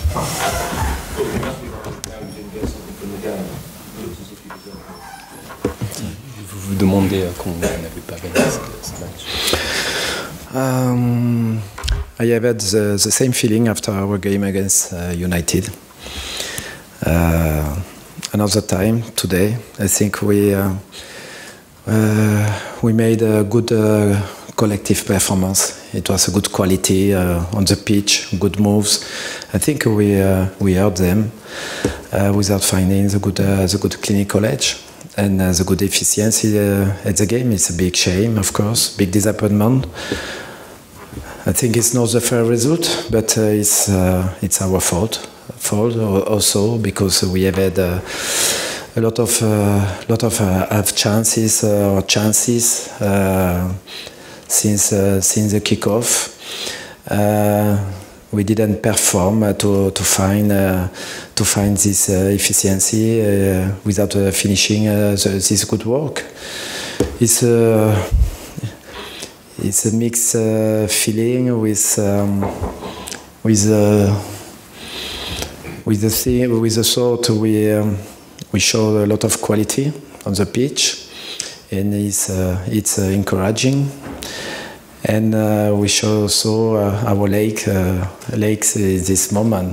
Vous vous demandez comment vous n'avez pas gagné ce match. I have had the same feeling after our game against United. Another time today, I think we made a good collective performance. It was a good quality on the pitch, good moves. I think we heard them without finding the good clinical edge and the good efficiency at the game. It's a big shame, of course, big disappointment. I think it's not the fair result, but it's our fault also, because we have had a lot of chances since the kickoff. We didn't perform to find this efficiency without finishing this good work. It's a mixed feeling with the thought we show a lot of quality on the pitch, and it's encouraging. And we show also our legs in this moment,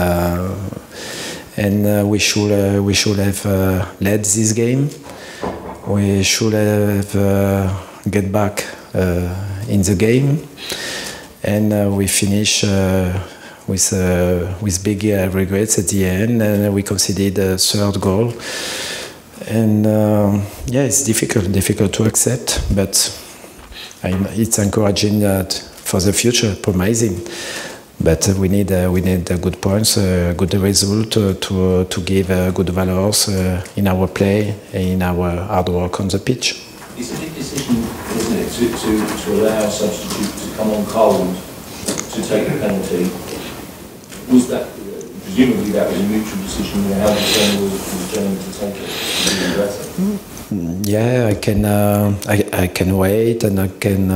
and we should have led this game. We should have get back in the game, and we finish with big regrets at the end, and we conceded a third goal. And it's difficult to accept, but it's encouraging for the future, promising. But we need good points, good result to give good values in our play, in our hard work on the pitch. It's a big decision, isn't it, to allow a substitute to come on cold to take the penalty. Was that, presumably that was a mutual decision, how determined was Germany to take it? Yeah, I can wait, and I can.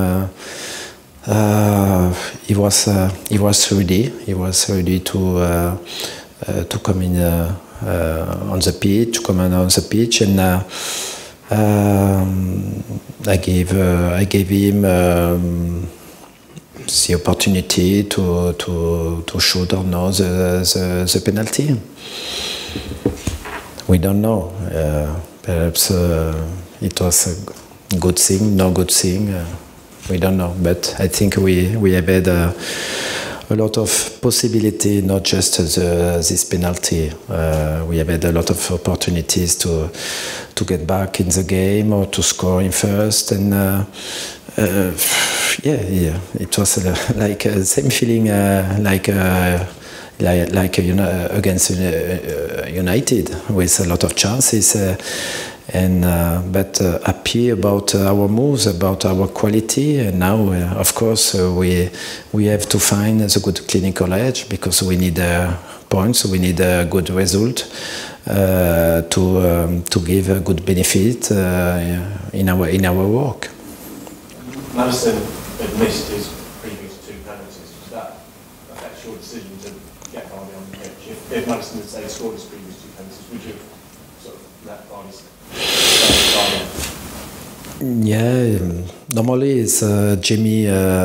He was ready. He was ready to come in on the pitch, to come on the pitch, and I gave him the opportunity to shoot or not the penalty. We don't know. Perhaps it was a good thing, no good thing. We don't know. But I think we have had a lot of possibility, not just this penalty. We have had a lot of opportunities to get back in the game or to score in first, and it was like the same feeling like against United, with a lot of chances, but happy about our moves, about our quality. And now, of course, we have to find the good clinical edge, because we need points, we need a good result to give a good benefit in our work. Maddison had missed his previous two penalties. Does that affect your decision to get Vardy on the pitch? If Maddison had, say, scored his previous two penalties, would you have sort of let Vardy stay? Yeah, normally it's Jamie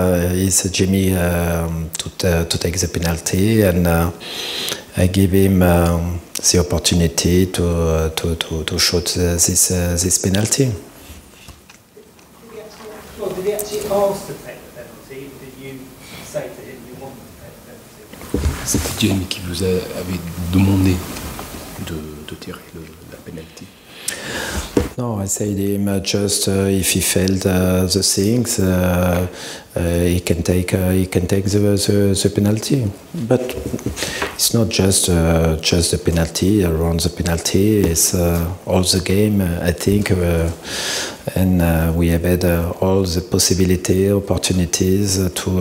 to take the penalty, and I give him the opportunity to shoot this penalty. Did he actually ask to take the penalty, or did you say to him you wanted to take the penalty? C'était Jamie qui vous avait demandé de tirer la penalty. No, I said him just if he felt the things, he can take the penalty. But it's not just the penalty. Around the penalty, it's all the game, I think, and we have had all the opportunities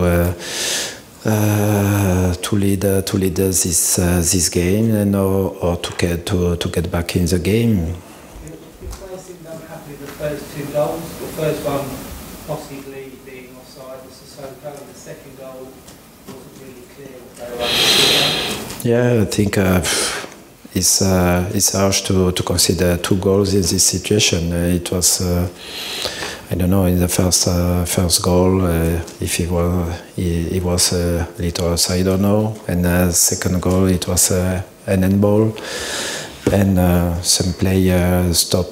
to lead this game, and or to get back in the game. The first two goals, the first one possibly being offside was Sissoko, and the second goal wasn't really clear what they were up to. Yeah, I think it's harsh to consider 2 goals in this situation. It was, I don't know, in the first goal, if he was a little outside or no, and the second goal it was an handball, and some players stop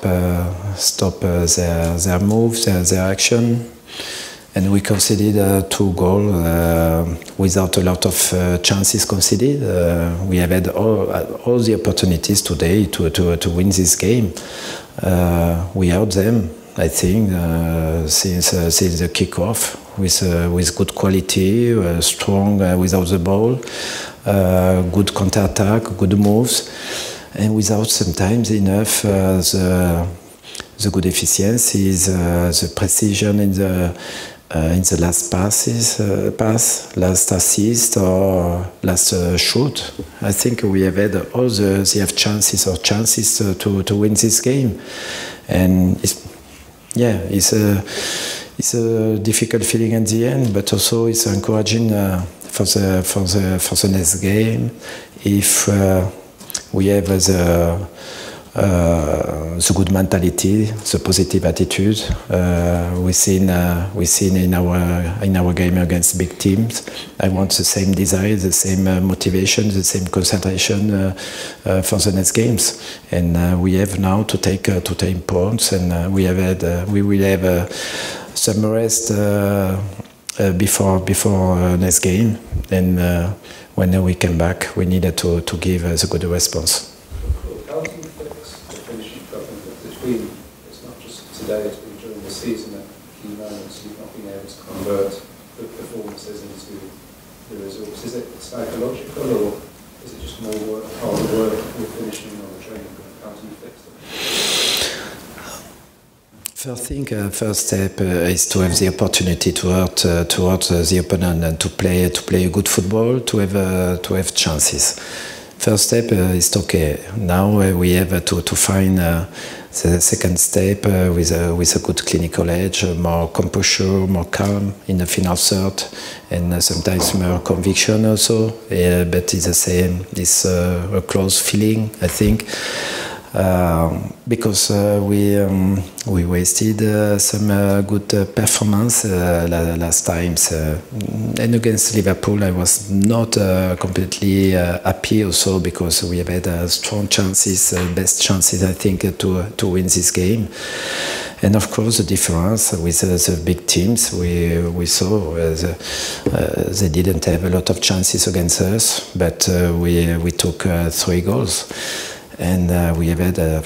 their moves, their action. And we conceded 2 goals without a lot of chances conceded. We have had all the opportunities today to win this game. We held them, I think, since the kickoff with good quality, strong without the ball, good counter-attack, good moves, and without sometimes enough the good efficiencies, the precision in the last last assist or last shoot. I think we have had all the chances to win this game, and it's a difficult feeling at the end, but also it's encouraging for the next game if we have the good mentality, the positive attitude we seen in our game against big teams. I want the same desire, the same motivation, the same concentration for the next games. And we have now to take points, and we will have some rest before next game. And when we come back, we needed to give the good response. It's not just today, it's been during the season at key moments you've not been able to convert the performances into the results. Is it psychological, or is it just more work, hard work with finishing on the training ground? How do you fix it? First step is to have the opportunity to hurt the opponent and to play a good football, to have chances. First step is okay. Now we have to find the second step with a good clinical edge, more composure, more calm in the final third, and sometimes more conviction also. But it's the same. It's a close feeling, I think. Because we wasted some good performance last times, and against Liverpool I was not completely happy also, because we have had strong chances, best chances I think to win this game. And of course the difference with the big teams we saw they didn't have a lot of chances against us, but we took 3 goals. And we have had a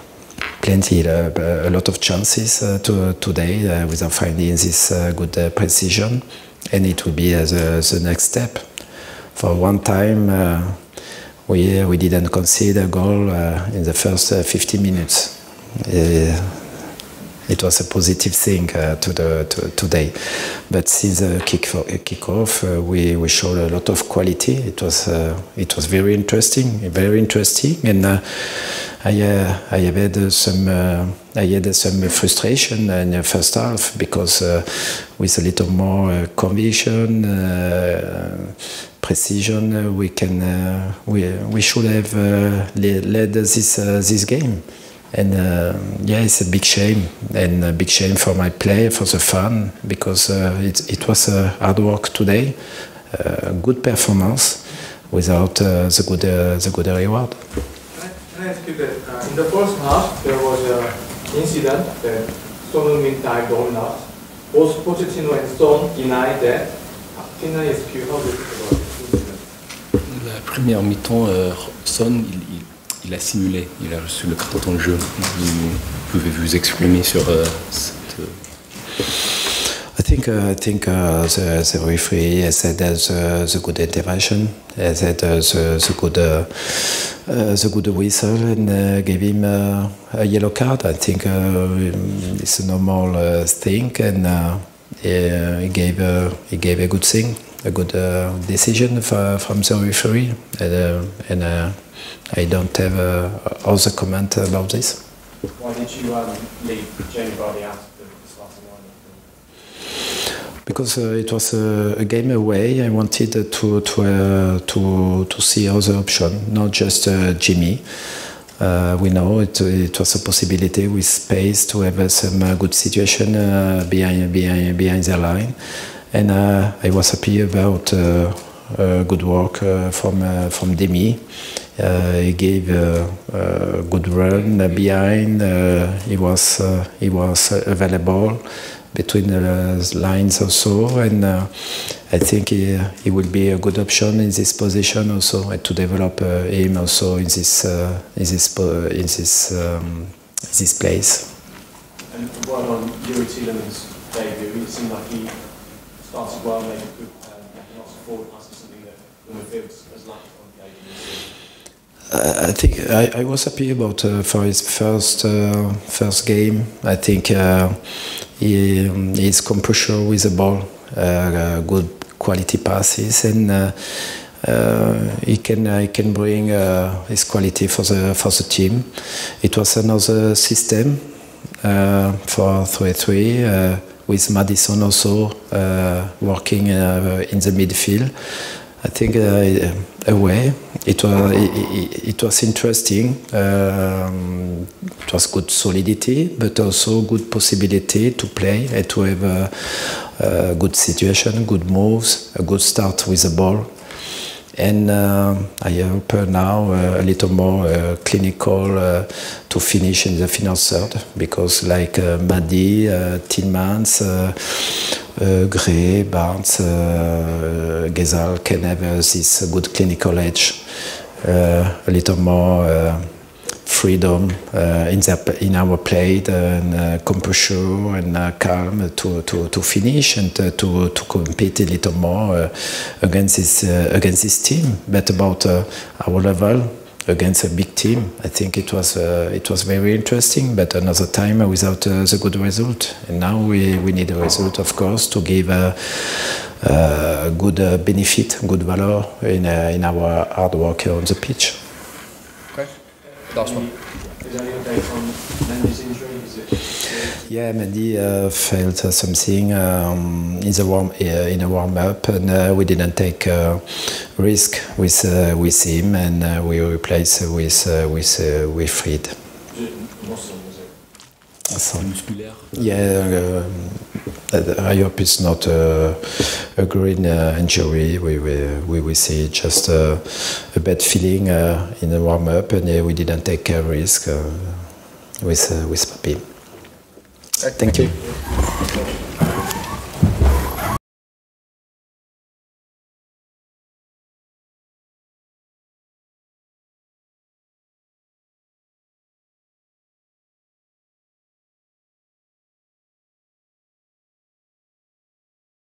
lot of chances today without finding this good precision, and it will be the next step. For one time, we didn't concede a goal in the first 50 minutes. It was a positive thing today, but since the kickoff, we showed a lot of quality. It was very interesting, and I had some frustration in the first half, because with a little more conviction, precision, we should have led this game. And it's a big shame, and a big shame for my player, for the fan, because it was hard work today, good performance, without the good reward. Can I ask you that in the first half there was an incident that Son Heung-min dived or not? Both Pochettino and Son denied that. Can I ask you how do you think about this incident? La première mi-temps, Son, il a simulé, il a reçu le carton jaune. Vous pouvez vous exprimer sur cette... I think the referee has had the good intervention, has had the good whistle, and gave him a yellow card. I think it's a normal thing, and he gave a good thing, a good decision from the referee, and I don't have other comment about this. Why did you leave Jamie Vardy out of the starting lineup? because it was a game away. I wanted to see other options, not just Jimmy. We know it was a possibility with space to have some good situation behind the line, and I was happy about good work from Demi. He gave a good run behind. He was available between the lines also, and I think he will be a good option in this position also, and to develop him also in this place. And while on Yuri Tielemans' debut, it seemed like he started well, made a good lots of forward passes, something that the midfield has lacked on the occasion. I think I was happy about for his first game. I think his composure with the ball, good quality passes, and he can bring his quality for the team. It was another system for 3-3 with Madison also working in the midfield. I think away it was interesting. It was good solidity, but also good possibility to play and to have a good situation, good moves, a good start with the ball. And I hope now a little more clinical to finish in the final third, because like Madi, Tielemans, Gray, Barnes, Gezal can have this good clinical edge, a little more freedom in our play, and composure and calm to finish and to compete a little more against this team. But about our level against a big team, I think it was very interesting. But another time without the good result, and now we need a result, of course, to give a good benefit, good value in our hard work on the pitch. Okay. Last one. Is there any update on Mendy's injury? Yeah, Mendy felt something in a warm up, and we didn't take risk with him, and we replaced with Fred. Muscle, was it? Musculaire. Yeah, I hope it's not a green injury. We will see just a bad feeling in the warm up, and we didn't take a risk with Papi. Thank you.